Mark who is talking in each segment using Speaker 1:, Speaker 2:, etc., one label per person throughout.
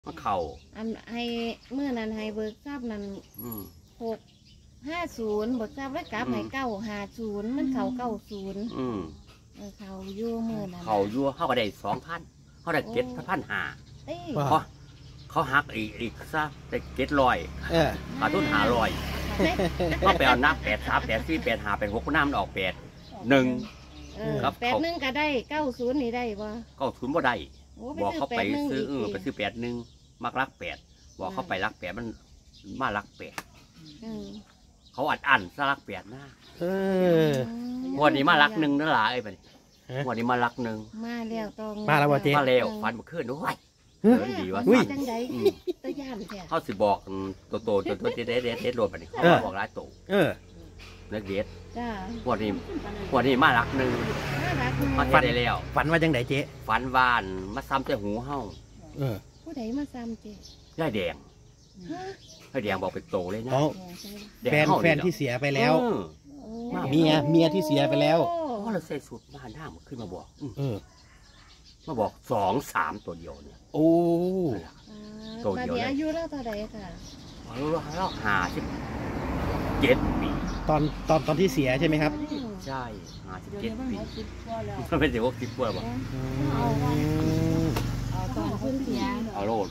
Speaker 1: มาเข่า
Speaker 2: อันให้เมื่อนั้นให้เบิกทราบนั้น650บททราบไว้กลับให้950มันเขา90เขาอยู่เมื่อนั้น
Speaker 1: เขาอยู่เขาก็ได้2,000เขาได้7,500เขาหักอีกซะได้700ขาดทุน500เขาไปเอานัก83 84 85 86น้ำมันออก81
Speaker 2: ครับ81ก็ได้90นี่ได้บ่
Speaker 1: 90บ่ได้บอกเขาไปซื้อไปซื้อ81มักรัก8บอกเขาไปรัก8มันมารัก8เขาอัดซะรัก8นะวันนี้มารัก1นั่นล่ะไอ้บัดนี้วันนี้มารัก1
Speaker 2: มาแล้วต้อง
Speaker 1: มาแล้วบ่เจ๊มาแล้วฟันบ่ขึ้นด้วยดีว่า
Speaker 2: จังได๋ตะย่านแท้
Speaker 1: เขาสิบอกโตเด็ดโดนบัดนี้เขาบอกหลายโตเล็กเด็ด
Speaker 2: จ้า
Speaker 1: วันนี้มารัก1มาได้แล้ว
Speaker 3: ฝันว่าจังไดเจ๊
Speaker 1: ฝันว่านมาซ้ำแต่หูเฮา
Speaker 2: ผู้ใดมาซ้ำเจ๊
Speaker 1: ยายแดงบอกเป็นโตเลยนะ
Speaker 3: แฟนที่เสียไปแล้วเมียที่เสียไปแล้ว
Speaker 1: เพราะเราใส่สูตรบ้านหน้ามันขึ้นมาบอกมาบอก2-3ตัวเดียวเนี่ย
Speaker 3: โอ้
Speaker 2: ตัวเดียวอายุเราเท่าไหร่ค่ะ
Speaker 1: เรา57 ปี
Speaker 3: ตอนที่เสียใช่ไหมครับ
Speaker 1: ใช่57 ปีมันเป็น60 ปีบอก
Speaker 2: ตอนเพิ่นเสีย
Speaker 1: เอาโลด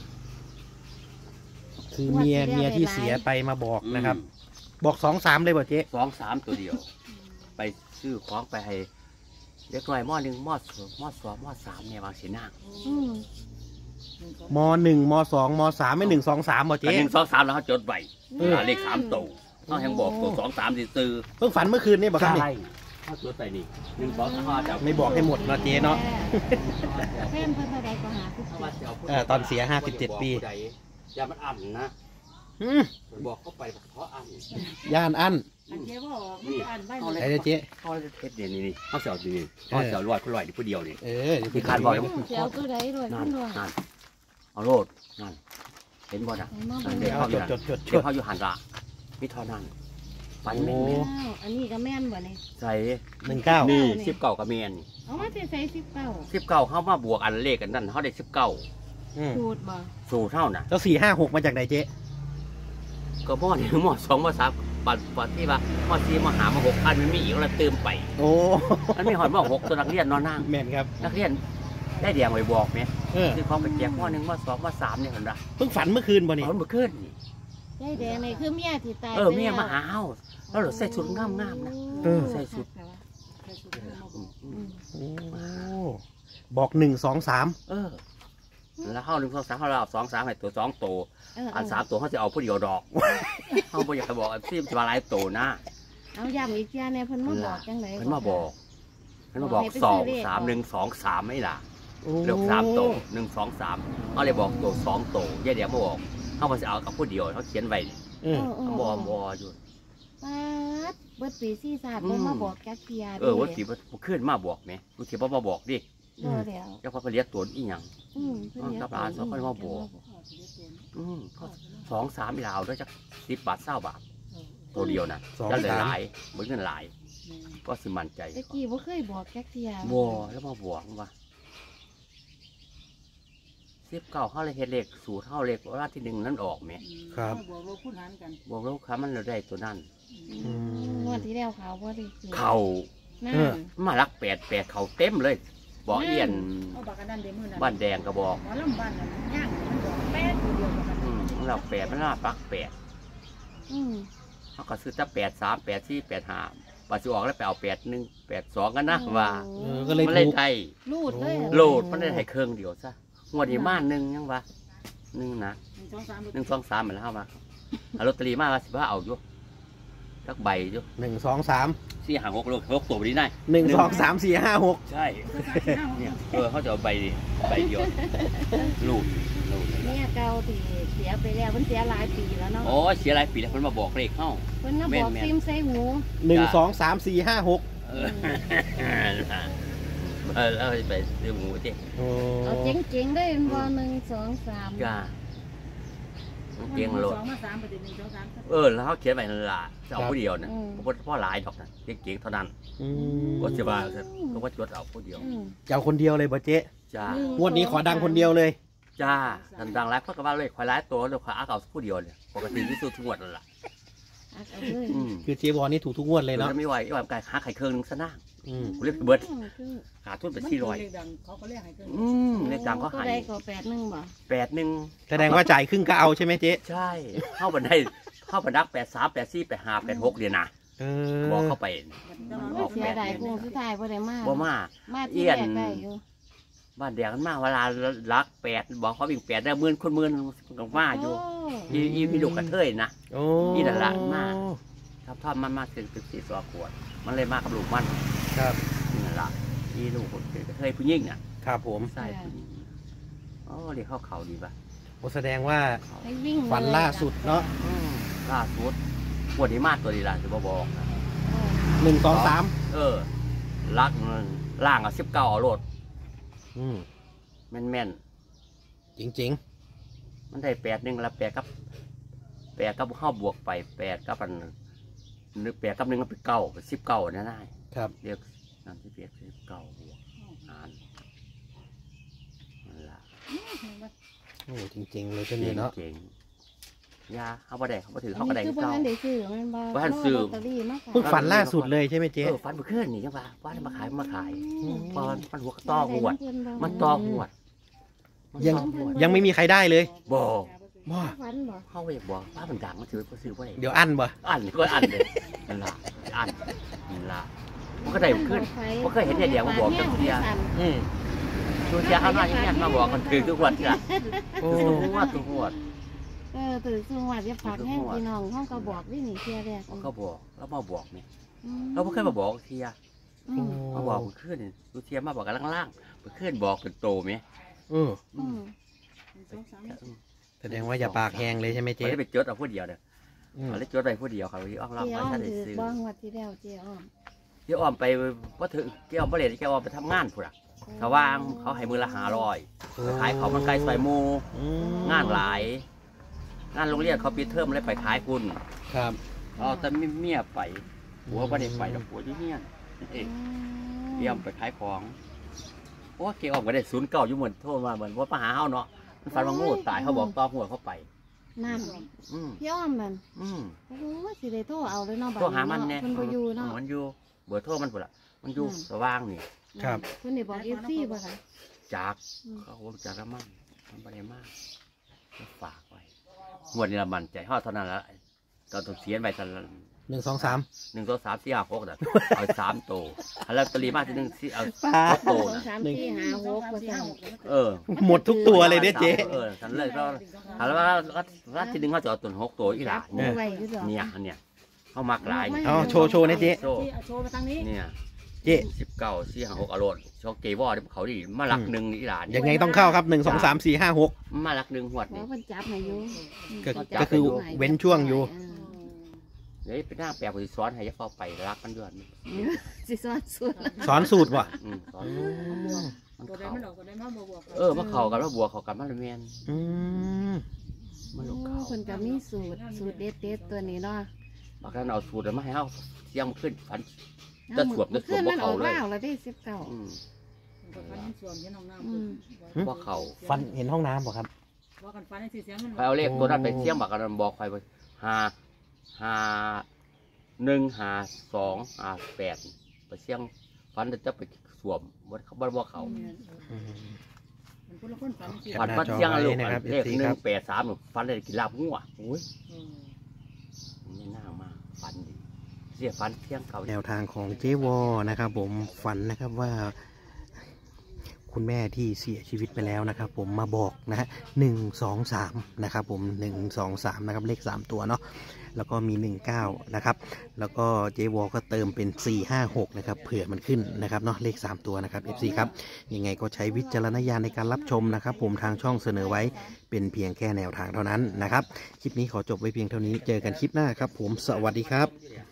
Speaker 3: คือเมียที่เสียไปมาบอกนะครับบอก2-3เลยบ่เจ๊
Speaker 1: 2-3ตัวเดียวไปซื้อของไปให้เด็กน้อยม.1 ม.2 ม.3เนี่ยบางสีนาง
Speaker 3: ม.1 ม.2 ม.3ไม่1 2 3บ่เจ๊
Speaker 1: 1 2 3แล้วเขาจดไว้เลข3ตัวเขาแห่งบอกตัว2 3ซื้อ
Speaker 3: เพิ่งฝันเมื่อคืนนี่บ่ครับนี่
Speaker 1: เขาจดไปนี่1 2 3 5จะ
Speaker 3: ไม่บอกให้หมดเนาะเจ๊เนาะ
Speaker 2: แฟนเพิ่นเท่าใดก็
Speaker 3: หาตอนเสีย57 ปี
Speaker 1: อย่ามันอั้นนะบอกเขาไปเพราะอั้น
Speaker 3: ย่านอั้น
Speaker 2: เจ๊บอกมันอั้นไว้
Speaker 3: ไอ้เจ๊
Speaker 1: เขาจะเทสนี่เขาเสียวนี่เขาเสียวลอยผู้เดียวนี่
Speaker 3: ที่
Speaker 1: คาดบอก
Speaker 2: เสียวตัวใดลอย
Speaker 1: นั่นเอาโลดนั่นเห็นบ่นะเดี๋ยวเขาอยู่หันละมิเท่านั้นฝันแม่น
Speaker 2: อันนี้ก็แม่นบ่นี่
Speaker 1: ใส่
Speaker 3: 19
Speaker 1: นี่19ก็แม่น
Speaker 2: เอามาใส่19
Speaker 1: เขามาบวกอันเลขกันนั่นเขาได้19
Speaker 2: สูตรบ่
Speaker 1: สูตรเท่าน่ะ
Speaker 3: แล้ว4 5 6มาจากไหนเจ๊
Speaker 1: ก็ม.1 ม.2 ม.3ปัดที่ว่าม.4 ม.5 ม.6อันมันมีอีกแล้วเติมไป
Speaker 3: โอ้
Speaker 1: มันมีหอดม.6ตัวนักเรียนนอนนั่ง
Speaker 3: แม่นครับ
Speaker 1: นักเรียนได้เดียงไว้บอกไหมคือเขาไปแจกม.1 ม.2 ม.3เนี่ยเห็นปะ
Speaker 3: เพิ่งฝันเมื่อคืนบ่นี่
Speaker 1: เมื่อคืนนี่
Speaker 2: ยายแดงนี่คือเมียที่ตาย
Speaker 1: เมียมาหาเฮาแล้วเราใส่ชุดงามๆนะใส่ชุด
Speaker 3: บอก1 2 3
Speaker 1: แล้วเข้า1 2 3เขาเรา2 3ให้ตัว2ตัวอัน3ตัวเขาจะเอาผู้เดียวดอกเขาไม่อยากจะบอกที่จะมาหลายตัวนะ
Speaker 2: เอาย้ำอีกทีเนี่ยเพิ่นมาบอกจังไหน
Speaker 1: เพิ่นมาบอก2 3 1 2 3ไม่ล่ะเลือก3ตัว1 2 3เขาเลยบอกตัว2ตัวยายเดียวมาบอกเขาจะเอากับผู้เดียวเขาเขียนไว้บอยู่
Speaker 2: ป๊าดเบิดปีซี่ศาสตร์บ่มาบอกแก๊กเทีย
Speaker 1: ว่าสิบ่ขึ้นมาบอกไหมว่าสิบ่มาบอกดิเจ้าพ่อเรียกตัวอีหยังกับร้านเขามาบอก2-3อีหลาวด้วยจัก10 บาท20 บาทตัวเดียวนะจะเหลือหลายเหมือนเงินหลายก็สิมั่นใจ
Speaker 2: ตะกี้บ่เคยบอกแก๊กเทีย
Speaker 1: บ่แล้วมาบอกว่า19เขาเลยเฮ็ดเลขสูตรเขาเลขราที่1นั้นออกไหม
Speaker 3: ครับ
Speaker 1: บอกเราค้ามันเราได้ตัวนั้น
Speaker 2: วันที่แล้วเขาบ่ได้
Speaker 1: เขามารัก8เขาเต็มเลยบอกเอียนบ้านแดงก็บอกเรา8มันน่าปัก8เขาก็ซื้อตั้ง83 84 85ปัจจุบันแล้วไปเอา81 82กันนะว่า
Speaker 3: ก็เลย
Speaker 1: มันไทยโลดมันได้ให้เครื่องเดียวซะงวดนี้มา1ยังวะ1นะ1 2 3เหมือนแล้วมาลอตเตอรี่มาว่า15เอาอยู่สักใบอยู่
Speaker 3: 1 2 3
Speaker 1: 4 5 6 6ตัวไปได้
Speaker 3: 1 2 3 4 5 6
Speaker 1: ใช่เนี่ยเขาจะเอาใบเดียวลูก
Speaker 2: เนี่ยเก่าตีเสียไปแล้วมันเสียหลายปีแล้วเนาะ
Speaker 1: โอ้เสียหลายปีแล้วเพิ่นมาบอกเลขเข้า
Speaker 2: เพิ่นมาบอกซิมใส่หู
Speaker 3: 1 2 3 4 5 6
Speaker 1: แล้วไปซื้อหมูจิ
Speaker 2: เอาเจ๋งๆได้บ่1 2 3
Speaker 1: จ้าเจ๋งโลดแล้วเขาเขียนไว้นั่นล่ะจะเอาผู้เดียวนะพ่อหลายดอกนะเจ๋งๆเท่านั้นก็จะว่าก็ว่าจดเอาผู้เดียว
Speaker 3: จะเอาคนเดียวเลยบ่เจ๊
Speaker 1: จ้า
Speaker 3: วันนี้ขอดังคนเดียวเลย
Speaker 1: จ้าดังๆแล้วก็ว่าเลยควายร้ายตัวเลยควายอาเก่าผู้เดียวเนี่ยปกติที่สุดทุกงวดนั่นแหละ
Speaker 2: อักเอาเลย
Speaker 3: คือเจวอนี่ถูกทุกงวดเลยเนาะ
Speaker 1: ไม่ไหวไอ้แบบการหาไข่เครื่องนึงซะนั่ง
Speaker 3: อืม
Speaker 1: เรียกเบิร์ด
Speaker 2: คือ
Speaker 1: ขาทุนไป
Speaker 4: มัน
Speaker 1: 400
Speaker 4: เลขดังเขาก็เรียกให้เกิน
Speaker 1: เลขดังก็
Speaker 2: ก็
Speaker 1: หาย
Speaker 2: ได้ก็81บ่
Speaker 1: 81
Speaker 3: แสดงว่าจ่ายครึ่งก็เอาใช่ไหมเจ๊
Speaker 1: ใช่เข้าบันไดเข้าบันดัก83 84 85 86เดี๋ยวนะ
Speaker 3: เอ
Speaker 1: บอก
Speaker 3: อ
Speaker 1: เข้าไป
Speaker 2: เสียดายคงสุดท้ายบ่ได้มา
Speaker 1: บ่มา
Speaker 2: มาที่แรกได้อยู่
Speaker 1: บ้านแดงกันมาเวลารัก8บอกเขาวิ่ง8ได้หมื่นคนหมื่นก็มาอยู่อีพี่ลูกกระเทยนะ
Speaker 3: โอ้
Speaker 1: นี่นั่นล่ะมา ทับทอดมันมาถึง14 ตัวขวดมันเลยมากับลูกมัน
Speaker 3: ครับ
Speaker 1: นี่นั่นล่ะอีลูกเป็นกระเทยผู้หญิงน่ะ
Speaker 3: ครับผม
Speaker 1: ใช่ผู้หญิงอ๋อเรียกเขาดีป่ะ
Speaker 3: โอ้แสดงว่า
Speaker 2: ให้วิ่ง
Speaker 3: ฝันล่าสุดเนาะ
Speaker 1: ล่าสุดปวดที่มาตัวดีล่ะจะบอกนะ
Speaker 3: 1 2 3
Speaker 1: ลักล่าง19เอาโลด
Speaker 3: อืม
Speaker 1: แม่น
Speaker 3: จริง
Speaker 1: ๆมันได้8 1แล้ว8กับเข้าบวกไป8กับอัน8กับ1ก็เป็น9เป็น19นั่นได้
Speaker 3: ๆ ครับ
Speaker 1: เรียกนั่นที่19บวกหารนั่นล่ะ
Speaker 3: โอ้จริงๆเลยเจ๊เนาะ
Speaker 1: เก่งยาเขาบ่ได้เขาบ่ถือเขาก็ได้
Speaker 2: คือบ่
Speaker 1: เก่า
Speaker 2: ทันได้ซื้อมันบ่
Speaker 1: บ่ทันซื้อ
Speaker 2: ลอตเตอรี่มาขาย
Speaker 3: เพิ่งฝันล่าสุดเลยใช่ไหมเจ๊
Speaker 1: ฟันบุขึ้นนี่จังว่าว่ามาขายมาขาย
Speaker 2: อืม
Speaker 1: ตอนมันหัวต่อหวด มันต่อหวด
Speaker 3: ยังยังไม่มีใครได้เลย
Speaker 1: บอก
Speaker 3: ว้า
Speaker 2: ฝันบ่
Speaker 1: เขาไปบอกว่ามันดังมันถือก็ซื้อไว้
Speaker 3: เดี๋ยวอั้นบ่
Speaker 1: อันก็อันเลยนั่นล่ะอันนั่นล่ะมันก็ได้ขึ้น มันก็เห็นเดียวมาบอกกันเทีย
Speaker 3: อืม
Speaker 1: ตัวเทียเขามาอย่างนี้มาบอกกันถือทุกวันจ้ะ
Speaker 3: โอ้
Speaker 1: ทุกงวด
Speaker 2: ตื่นสวัสดิ์จะฝากแห้งพี่น้องห้องก็บอกวิ่งหนีเที่ยแรก
Speaker 1: มันก็บอกแล้วมาบอกนี่
Speaker 2: อืม
Speaker 1: เราไม่เคยมาบอกเทีย
Speaker 2: อืม
Speaker 1: มาบอกมันขึ้นดูเทียมาบอกกันล่างๆมันขึ้นบอกเป็นโตไหม
Speaker 3: อืม
Speaker 2: อืม
Speaker 3: แสดงว่าอย่าปากแห้งเลยใช่ไหม
Speaker 1: เจ๊
Speaker 3: เจ๊
Speaker 1: ไปจดเอาผู้เดียวเด้อ
Speaker 3: อืม
Speaker 1: เขาเลยจดไปผู้เดียวเขาเลยอ้อมรับ
Speaker 2: เจ๊
Speaker 1: ไว้
Speaker 2: อ้อม
Speaker 1: ถ้าได้
Speaker 2: ถือ
Speaker 1: ซื้อ
Speaker 2: บ้องวัดที่แล้วเจ๊อ้อม
Speaker 1: เจ๊อ้อมไปว่าถือเจ๊อ้อมไปเรียนเจ๊อ้อมไปทำงานพุ่นอ่ะชาวว่างเขาให้มือละ500ขายเขามันไกลซอยมู
Speaker 3: อืม
Speaker 1: งานหลาย งานโรงเรียนเขาปิดเทอมเลยไปขายคุณ
Speaker 3: ครับ
Speaker 1: เอาแต่เมียไปหัวไม่ได้ไปแล้วหัวที่เมียเองเตรียมไปขายของโอ้เจ๊อ้อมก็ได้09อยู่เหมือนโทรมาเหมือนว่ามาหาเฮาเนาะมันฝันว่างูตายเขาบอกต่อหัวเขาไป
Speaker 2: นั่น
Speaker 1: อืม
Speaker 2: พี่อ้อมมัน
Speaker 1: อืม
Speaker 2: โอ้ยสิได้โทรเอาเลยเนาะ
Speaker 1: โทรหามันแน่
Speaker 2: เพิ่นบ่อยู่เนาะ
Speaker 1: มันอยู่เบอร์โทรมันพุ่นล่ะมันอยู่สว่างนี่
Speaker 3: ครับ
Speaker 2: เพิ่นได้บอก FC บ่คะ
Speaker 1: จาก
Speaker 2: อืม
Speaker 1: เขาบอกจากละมั่งมันไม่ได้มากก็ฝากไว้งวดนี้ละมันใจห่อเท่านั้นละตอนต้องเสียไปตอนละ
Speaker 3: 1 2 3
Speaker 1: 1 2 3 4 5 6แต่เอา3โตแล้วตรีมากที่1เอา
Speaker 3: ป้า
Speaker 1: 6โต
Speaker 2: 2
Speaker 1: นะ
Speaker 2: 3 4 5 6ว่าซั่น
Speaker 1: เออ
Speaker 3: หมดทุกตัวเลยเนี่ยเจ๊
Speaker 1: ฉันเลยก็แล้วรัดที่1เขาจะเอาตัว6โตอีหล่ะ
Speaker 2: จับมือไว้คือดอก
Speaker 1: เนี่ยอันเนี่ยเขามากหลาย
Speaker 3: เอาโชว์นะเจ๊
Speaker 1: โชว์
Speaker 4: โชว์มาทางนี้
Speaker 1: เนี่ย
Speaker 3: เจ๊
Speaker 1: 19 4 5 6อารมณ์ชอบเกวอที่เขาดิมาหลักหนึ่งอีหล่ะ
Speaker 3: ยังไงต้องเข้าครับ1 2 3 4 5 6
Speaker 1: มาหลักหนึ่งหวด
Speaker 2: บ่
Speaker 1: นี่
Speaker 2: เพิ่นจับให้อยู่
Speaker 3: ก็คือเว้นช่วงอยู่
Speaker 1: เดี๋ยวไปหน้าแปลกไปสอนให้ยักษ์เข้าไปรักมันด้วย
Speaker 2: สิสอนสุด
Speaker 3: สอนสูตรว่ะ
Speaker 1: สอนมัน
Speaker 4: ตัวใด
Speaker 1: เข่า
Speaker 4: มันออกตัวใดมาบวก
Speaker 1: มาเข่ากันว่าบัวเข่ากันมันเลยแมน
Speaker 3: อืม
Speaker 1: มันลูก
Speaker 2: โอ้
Speaker 1: เข่า
Speaker 2: เพิ่นก็มีสูตรเด็ดๆตัวนี้เนาะ
Speaker 1: บางครั้งเอาสูตรมาให้เขาเสียงขึ้นฝัน จะสวมจะสวม
Speaker 2: ขึ้นมันออก
Speaker 1: บ่เข้าเลย
Speaker 2: ล่าวแล้วได้19
Speaker 4: กับฟันส่วนยันน้องน้
Speaker 2: อืม
Speaker 4: ำ
Speaker 1: ว่าเข่า
Speaker 3: ฟันเห็นห้องน้ำป่ะครับ
Speaker 4: ว่ากันฟันให้เสียงมัน
Speaker 1: ไปเอาเลขตัวนั้นไปเสียงบักกันบอกใครไป1 5 2 5 8ไปเสียงฝันจะไปสวมบนเขาบ้านว่าเขา
Speaker 4: มันคนละคนฟัน
Speaker 1: ฝันว่าเสียงลูก
Speaker 3: นะครับ
Speaker 1: เลข
Speaker 3: FC ครับ
Speaker 1: 1 8 3ฝันได้กินลาบงัวโอ้ยนี่น่ามากฝันดีเสียฝันเสียงเก่า
Speaker 3: แนวทางของเจวอนะครับผมฝันนะครับว่า คุณแม่ที่เสียชีวิตไปแล้วนะครับ ผมมาบอกนะฮะ1 2 3นะครับผม1 2 3นะครับเลข3ตัวเนาะแล้วก็มี19นะครับแล้วก็เจวอก็เติมเป็น456นะครับเผื่อมันขึ้นนะครับเนาะเลข3ตัวนะครับ FC ครับยังไงก็ใช้วิจารณญาณในการรับชมนะครับ ผมทางช่องเสนอไว้เป็นเพียงแค่แนวทางเท่านั้นนะครับคลิปนี้ขอจบไว้เพียงเท่านี้เจอกันคลิปหน้าครับผมสวัสดีครับ